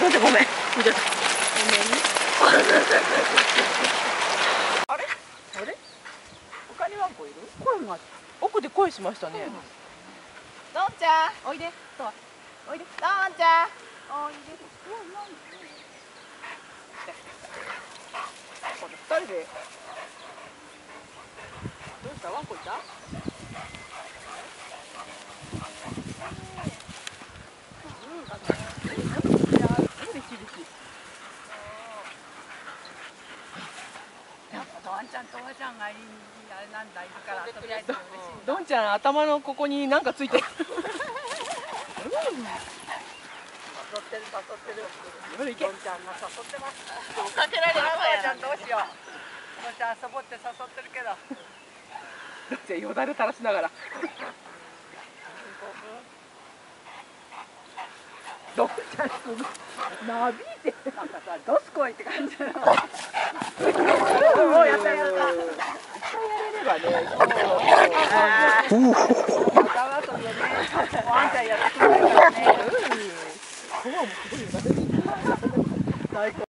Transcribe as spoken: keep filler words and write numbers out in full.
どうぞごめん。見ちゃった。ごめんね。あれ？あれ？他にワンコいる？声が奥で声しましたね。どんちゃん、おいで。そう。おいで。どんちゃん、おいで。これ二人で。どうした？ワンコいた？ ワンちゃんとおばちゃんがいいあれなんだいるからとりあえず嬉しい。 どんちゃん頭のここになんかついてる。 誘ってる誘ってる。 いけ。 どんちゃんが誘ってます。 追っかけられるわや。ちゃんどうしよう。どんちゃん遊ぼうって誘ってるけど。 どんちゃんよだれ垂らしながら。どんちゃんすごいなびいてなんかさどすこいって感じだよ。 もうやったやった。いっぱいやれればね。 頭とね、ワンちゃんやってくれるからね。 うん。ここはもうすごいよね。最高。